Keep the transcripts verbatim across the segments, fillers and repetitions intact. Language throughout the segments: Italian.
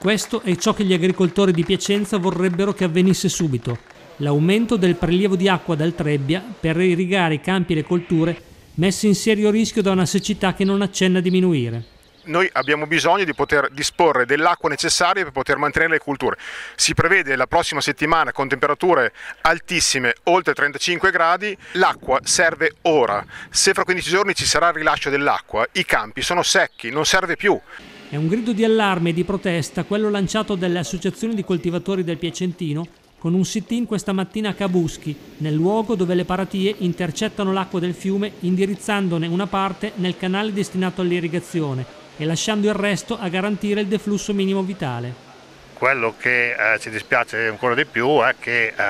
Questo è ciò che gli agricoltori di Piacenza vorrebbero che avvenisse subito: l'aumento del prelievo di acqua dal Trebbia per irrigare i campi e le colture messi in serio rischio da una siccità che non accenna a diminuire. Noi abbiamo bisogno di poter disporre dell'acqua necessaria per poter mantenere le culture. Si prevede la prossima settimana con temperature altissime, oltre trentacinque gradi, l'acqua serve ora. Se fra quindici giorni ci sarà il rilascio dell'acqua, i campi sono secchi, non serve più. È un grido di allarme e di protesta quello lanciato dalle associazioni di coltivatori del Piacentino con un sit-in questa mattina a Cabuschi, nel luogo dove le paratie intercettano l'acqua del fiume indirizzandone una parte nel canale destinato all'irrigazione e lasciando il resto a garantire il deflusso minimo vitale. Quello che eh, ci dispiace ancora di più è che eh,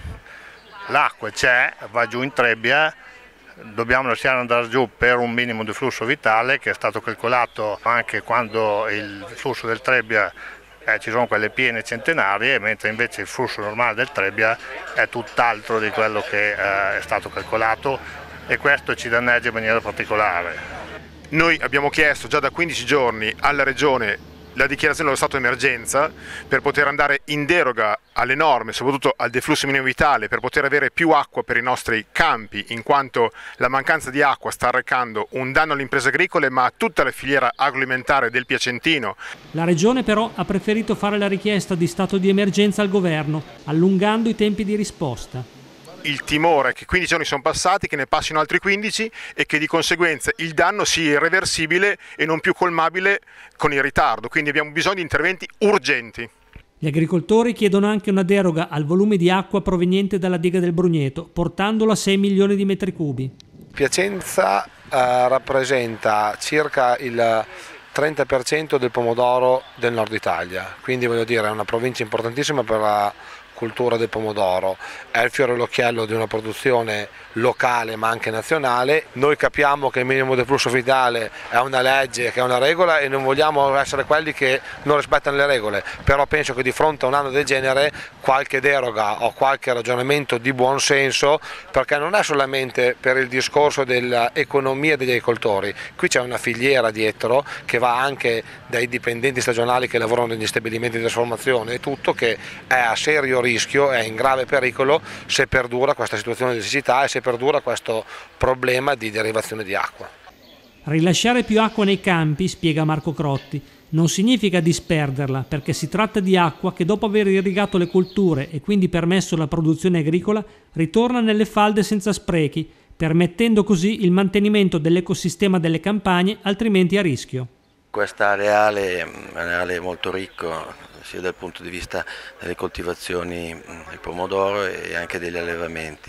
l'acqua c'è, va giù in Trebbia. Dobbiamo lasciare andare giù per un minimo di flusso vitale che è stato calcolato anche quando il flusso del Trebbia eh, ci sono quelle piene centenarie, mentre invece il flusso normale del Trebbia è tutt'altro di quello che eh, è stato calcolato, e questo ci danneggia in maniera particolare. Noi abbiamo chiesto già da quindici giorni alla Regione la dichiarazione dello stato d'emergenza per poter andare in deroga alle norme, soprattutto al deflusso minimo vitale, per poter avere più acqua per i nostri campi, in quanto la mancanza di acqua sta arrecando un danno alle imprese agricole ma a tutta la filiera agroalimentare del Piacentino. La Regione però ha preferito fare la richiesta di stato di emergenza al governo, allungando i tempi di risposta. Il timore è che quindici giorni sono passati, che ne passino altri quindici e che di conseguenza il danno sia irreversibile e non più colmabile con il ritardo, quindi abbiamo bisogno di interventi urgenti. Gli agricoltori chiedono anche una deroga al volume di acqua proveniente dalla diga del Brugneto, portandolo a sei milioni di metri cubi. Piacenza eh, rappresenta circa il trenta per cento del pomodoro del nord Italia, quindi voglio dire è una provincia importantissima per la cultura del pomodoro, è il fiore all'occhiello di una produzione locale ma anche nazionale. Noi capiamo che il minimo del flusso vitale è una legge, che è una regola, e non vogliamo essere quelli che non rispettano le regole, però penso che di fronte a un anno del genere qualche deroga o qualche ragionamento di buon senso, perché non è solamente per il discorso dell'economia degli agricoltori, qui c'è una filiera dietro che va anche dai dipendenti stagionali che lavorano negli stabilimenti di trasformazione e tutto, che è a serio rischio, è in grave pericolo se perdura questa situazione di siccità e se perdura questo problema di derivazione di acqua. Rilasciare più acqua nei campi, spiega Marco Crotti, non significa disperderla, perché si tratta di acqua che dopo aver irrigato le colture e quindi permesso la produzione agricola ritorna nelle falde senza sprechi, permettendo così il mantenimento dell'ecosistema delle campagne altrimenti a rischio. Questo areale è un areale molto ricco sia dal punto di vista delle coltivazioni di pomodoro e anche degli allevamenti,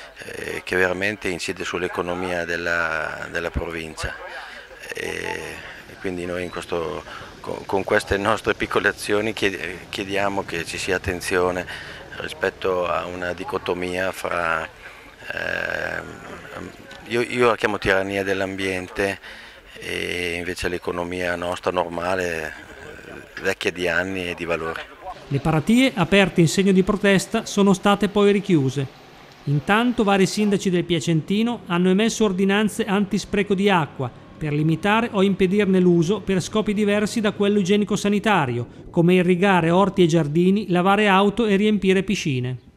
eh, che veramente incide sull'economia della, della provincia. E, e quindi noi in questo, con, con queste nostre piccole azioni chiediamo che ci sia attenzione rispetto a una dicotomia fra, eh, io, io la chiamo tirannia dell'ambiente, e invece l'economia nostra normale, vecchia di anni e di valori. Le paratie, aperte in segno di protesta, sono state poi richiuse. Intanto vari sindaci del Piacentino hanno emesso ordinanze antispreco di acqua per limitare o impedirne l'uso per scopi diversi da quello igienico-sanitario, come irrigare orti e giardini, lavare auto e riempire piscine.